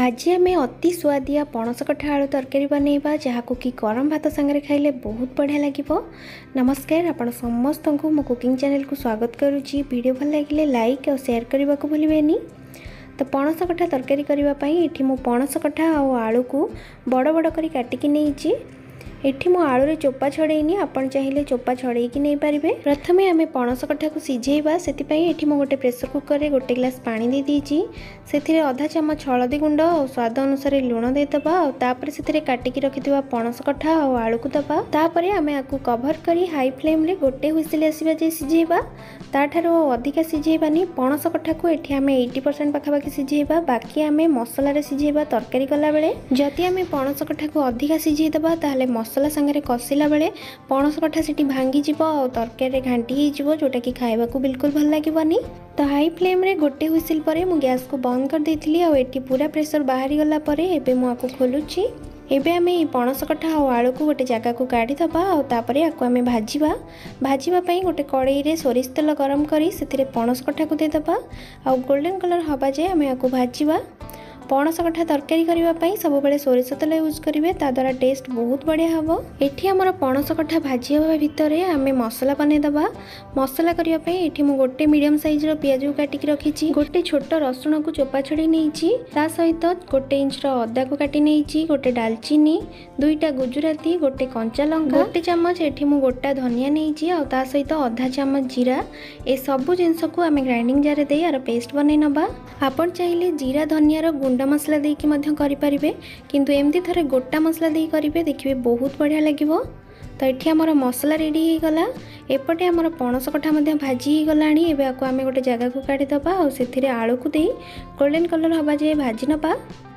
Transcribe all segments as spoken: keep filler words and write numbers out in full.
आज आम अति सुआदिया पणस कठा आलू तरकारी बनैबा जहाँ कि गरम भात सांगे खाइले बहुत बढ़िया लगे। नमस्कार, आपण समस्त को मो कुकिंग चैनल को स्वागत करुच्ची। वीडियो भल लगे लाइक और शेयर करने को भूलें। तो पणस कठा तरकारी करने ये मो पणस कठा और आलू को बड़ बड़ कर काटिकी नहीं। एठी मो आलू रे चोपा छड़ेनी, आपण चाहिए चोपा छड़े कि नहीं पारे। प्रथमे आम पणस कठा को सीझेबा, से एठी मो गोटे प्रेसर कुकर रे गोटे ग्लास पानी दे दीची। से अधा चामच हलदी गुंड और स्वाद अनुसार लुण देदबा और तापर से काटिकी रखिथिबा पणस कठा और आलू को दबा। तापर आम आपको कभर करी हाई फ्लेम रे गोटे हुइसिल आसीबा जे सीझेबा। ताठारो अधिका सीझेबानी। पणस कठा को एठी आम अस्सी परसेंट पाखापाखि सीझेबा, बाकी आम मसला रे सीझेबा तरकारी कला बेले। जदि आम पणस कठा को अधिका सीझेदबा ताहले मसला सांगे कषिला बेले पणस कठा से भांगी जीव और तरकारी घांटी हो, जोटा कि खाइबा को बिल्कुल भल लगे। तो हाई फ्लेम रे गोटे हुइसिल पर मु गैस को बंद कर देथिली और एठी पूरा प्रेशर बाहरी गला परे एबे मु आको खोलुची। एबे आमे पणस कठा और आलू को गोटे जगह को काढ़ी दबा और तापरे आको आमे भाजीबा। भाजीबा पई गोटे कड़ाई रे सोरिष तेल गरम करी सेथिरे पणस कठा को दे दबा और गोल्डन कलर हबा जे आमे आको भाजीबा। पणस कठा तरकारी करने सब बेले सोरिष तेल यूज करेंगे, ताद्वारा टेस्ट बहुत बढ़िया हम। एठी आमर पणस कठा भाजी हवा भितर आम मसला बनईदबा। मसला करने ये मुझे गोटे मीडियम साइज पियाज को काटिकी रखी, गोटे छोट रसुण को चोपा छड़ी नहीं, ता सहित गोटे इंच अदा को काटी नहीं, गोटे डालचीनी, दुईटा गुजराती, गोटे कंचा लंका, गोटे चामच एठी मु गोटा धनिया नहीं और ता सहित अधा चामच जीरा। ए सबु जिनस को आम ग्राइंडिंग जार दे यार पेस्ट बनई नबा। आपण चाहिए जीरा धनियार गुंड मसला देकी मध्य करि परिबे, किंतु एमती थरे गोटा मसला देई करिवे, देखिबे बहुत बढ़िया लागिवो। तो एठी हमर मसला रेडी हो गला। एपटे हमर पणस कठा मध्य भाजी हो गलानी। एबे आको आमे गोटे जगह को काढी दबा और सेथिरे आलू को देई गोल्डन कलर हबा जे भाजी नबा।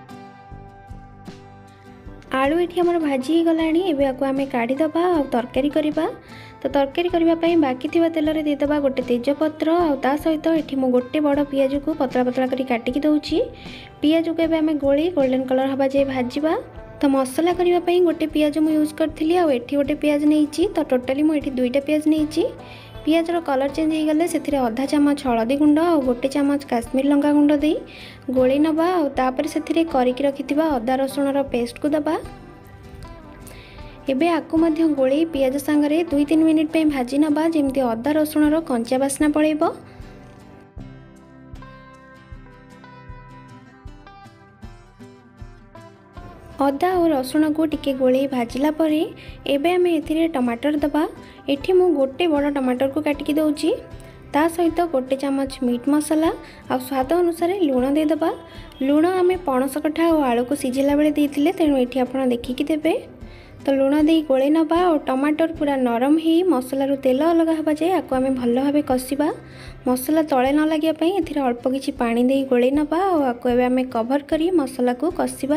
आलू एठी हमर भाजी हो गलानी। एबे आको आमे काढी दबा और तरकारी करिबा। तो तरकारी करने बाकी थिबा तेल रे देदबा गोटे तेजपत्र और ता सहित एठी मो गोटे बड़ पियाज को पतला पतला करी काटिकी दउची। पियाज को एबे आमे गोली गोल्डन कलर हबा जे भाजीबा। तो मसला करने गोटे पियाज मु यूज करथिली और एठी गोटे पियाज नेइची। तो टोटली मु एठी दुईटा पियाज नेइची। पियाज रो कलर चेंज हो गले सेथिरे अधा चामच हलदी गुंड और गोटे चामच काश्मीर लंका गुंड देई गोली नबा और तापर सेथिरे करिकी रखिथिबा अदा रसुण रो पेस्ट को दबा। एबे आकु मध्य गोली पियाज सांगरे दुई तीन मिनिट पे भाजी नबा, जेमती अदा रसुण रो कंचा बास्ना पड़ेबो। अदा और रसुण को टिके गोली भाजिला परे एबे आमे एथिरे टमाटर दबा। एठी मु गोटे बड़ टमाटर को काटिकी दउची, ता सहित गोटे चामच मीट मसला और स्वाद अनुसार लुण दे दबा। लुण आमे पणस कठा और आलू को सिझेला बेले देथिले, तेणु एठी आपण देखिकी देबे। तो लुण दे गोले नबा और टमाटर पूरा नरम ही मसला रो तेल अलग हबा जाए आको आमे भल भाबे कसिबा। मसला तळे न लागिया पई एथिरे अल्प किछि पानी दे गोले नबा और आको एबे आमे कवर करी मसला को कसिबा।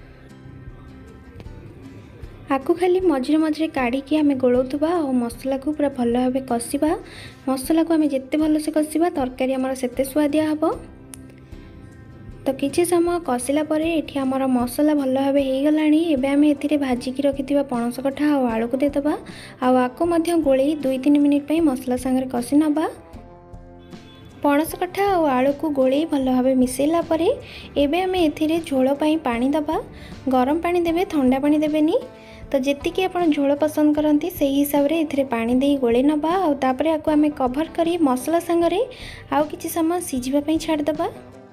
आको खाली मझिरे मझिरे काढ़ी कि आमे गोलौथबा और मसला को पूरा भल भाबे कसिबा। मसला को आमे जेते भल से कसिबा तरकारी हमर सेते स्वादिया हबो। तो किछि समय कसिला परे एठी हमर मसला भल भाबे हे गलानी। एबे आमे एथिरे भाजी की रखिथिबा पणस कठा और आलू को देदबा और आको मध्य गोळी दुई तीन मिनिट पई मसला संगे कसी नबा। पणस कठा और आलू को गोळी भल भाबे मिसेला परे एबे आमे एथिरे झोल पई पानी दबा। गरम पानी देबे, ठंडा पानी देबेनी। तो जेतिकी आपण झोल पसंद करंती सेही हिसाब रे एथिरे पानी देई गोळे नबा और तापरे आको आमे कवर करी मसला संगे आउ किछि समय सिझिबा पई छाड़ दबा।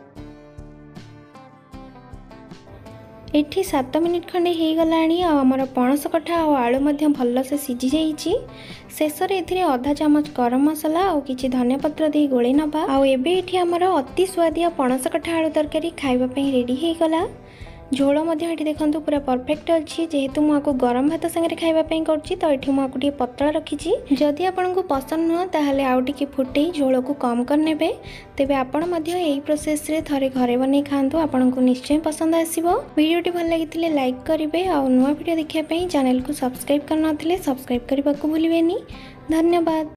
एठी सात मिनिट खंडे हो गलानी और आमर पणस कठा और आलू मध्य भल से सिझी जाइछि। शेष रे एथिरे आधा चामच गरम मसला और किछि धनिया पत्र दे गोळे नबा और एबे एठी आमर अति स्वादिया पणस कठा आलू तरकारी खाइबा पई रेडी हो गला। झोल मध्य एठी देखंतु पूरा परफेक्ट अछि। जेहेतु मु आको गरम भात संगे खाइबा पई करछि तो एठी मु आको टिके पतला रखिछि। जदि आपनकु पसंद न ताहले आउ टिके फुटेई झोल को कम कर नेबे। तेबे आपण मध्य एही प्रोसेस रे थरे घरे बनै खांतु, आपनकु निश्चय पसंद आसीबो। वीडियोटी भल लागिथिले लाइक करिवे और नुवा वीडियो देखिया पई चैनल को सब्सक्राइब करनथिले सब्सक्राइब करबाकू भूलिबेनी। धन्यवाद।